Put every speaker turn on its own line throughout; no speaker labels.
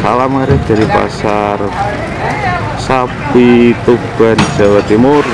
Salam Arif dari Pasar Sapi Tuban, Jawa Timur.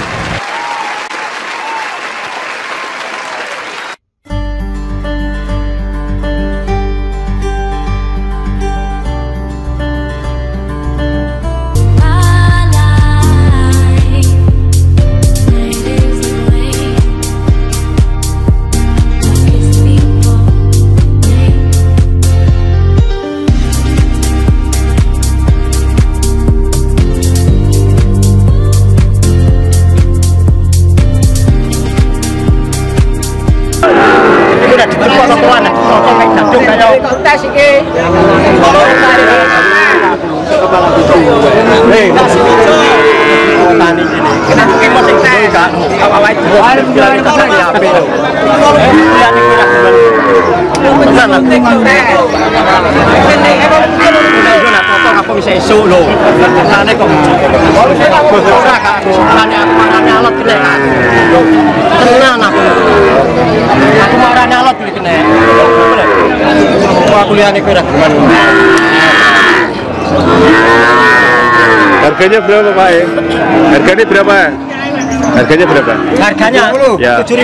Harganya berapa Pak? Harganya berapa? Harganya berapa?
Harganya
ya.
7.000.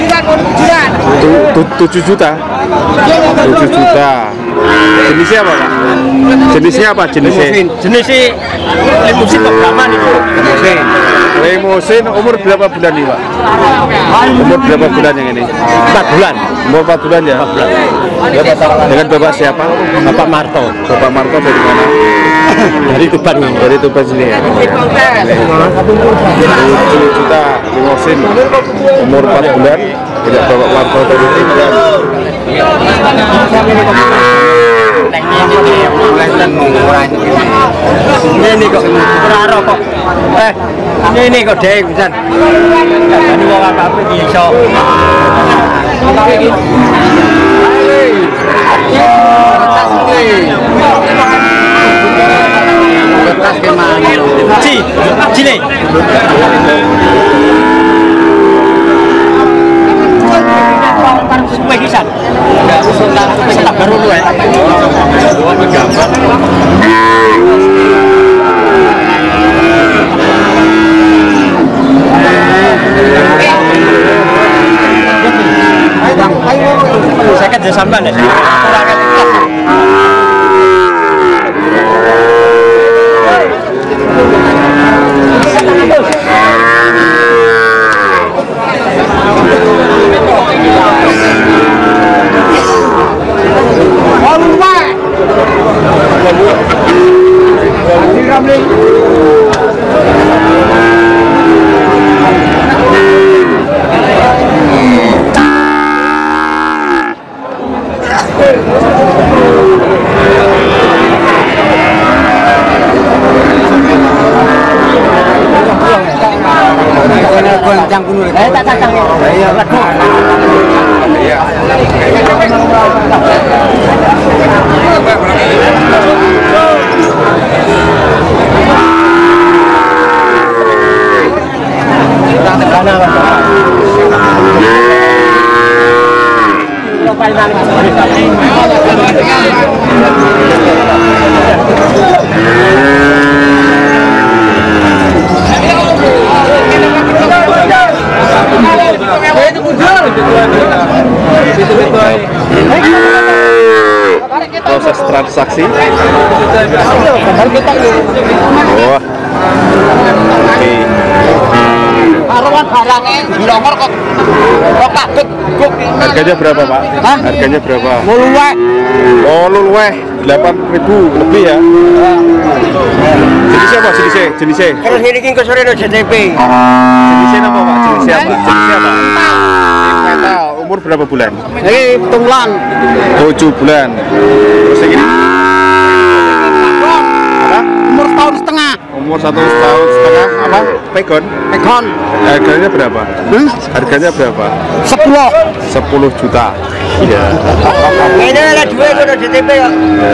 7 juta. 7 juta. Jenisnya apa Pak? Jenisnya apa? Jenisnya
Limousine Brahman itu.
Limousine umur berapa bulan nih Pak? Umur berapa bulan yang ini?
4 bulan.
Umur 4 bulan ya?
4 bulan.
Dengan Bapak siapa?
Bapak Marto.
Bapak Marto dari mana?
Dari Tuban.
Dari Tuban sini ya? 7 juta limousine umur 4 bulan. Tidak Bapak Marto dari Tuban.
Ini kok beraro kok. Ini kok deh pisan. Ini wong apa-apa iso. Cile. Supaya kisan. Setak baru lu ya. Saya kan jasa sampan ya.
Proses transaksi. Wah. Oke.
Karuan barangnya dilongor kok kaget guk.
Harganya berapa Pak?
Hah?
Harganya berapa?
Luluweh.
Oh luluweh 8.000 lebih ya. Jenisnya apa? Jenisnya?
Terus ini ke sore no JTP.
Jenisnya apa Pak? Jenisnya apa? Jenisnya apa? Metal. Umur berapa bulan?
Ini tunglan.
7 bulan. Terus yang ini? Apa?
Umur setahun setengah.
Umur 1 tahun setengah. Apa? Pegon. Harganya berapa? Harganya berapa? 10 juta. Iya.
Ini ada dua itu udah JTP ya.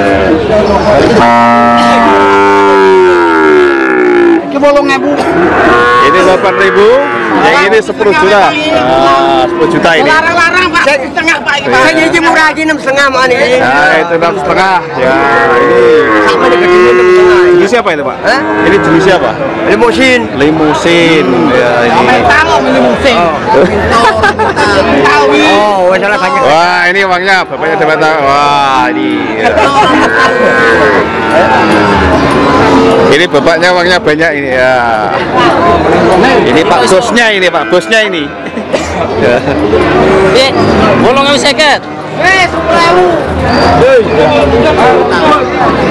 Ini 8.000.
Ini 8.000. Yang ini 10 juta. 10 juta ini.
Larang-larang Pak. Saya setengah Pak. Saya ini murah lagi 6,5 mana ini.
Nah itu 6,5. Ya ini.
Sama nih
jenisnya apa itu Pak?
Hah?
Ini jenisnya apa?
Limusin.
Limusin. Ya, ini.
Oh, salah banyak.
Wah, ini uangnya bapaknya dapat tahu. Wah, ini. Ya. Ini bapaknya uangnya banyak ini ya. Ini Pak bosnya ini, Pak bosnya ini. Ya.
Bolong 50.
Wes, 10.000.